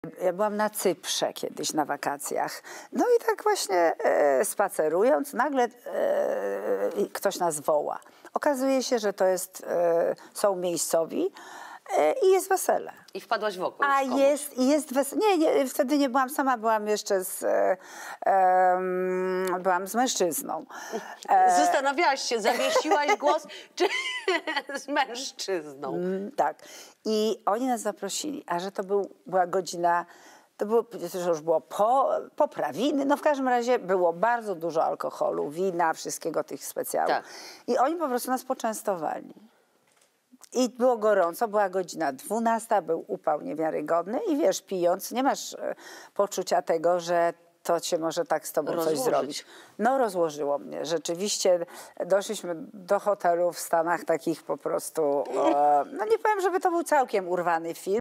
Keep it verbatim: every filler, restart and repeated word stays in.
Ja byłam na Cyprze kiedyś na wakacjach. No i tak właśnie e, spacerując, nagle e, ktoś nas woła. Okazuje się, że to jest, e, są miejscowi e, i jest wesele. I wpadłaś w oko. A jest, jest wesele. Nie, nie, wtedy nie byłam sama, byłam jeszcze z, e, e, byłam z mężczyzną. E, Zastanawiałaś się, zawiesiłaś głos, czy z mężczyzną? Mm, tak. I oni nas zaprosili, a że to był, była godzina, to było, to już było po, poprawiny, no w każdym razie było bardzo dużo alkoholu, wina, wszystkiego tych specjałów. Tak. I oni po prostu nas poczęstowali. I było gorąco, była godzina dwunasta, był upał niewiarygodny i wiesz, pijąc, nie masz e, poczucia tego, że to cię może tak z tobą Rozłożyć. coś zrobić. No rozłożyło mnie. Rzeczywiście doszliśmy do hotelu w Stanach takich po prostu, e, no nie powiem, żeby to był całkiem urwany film.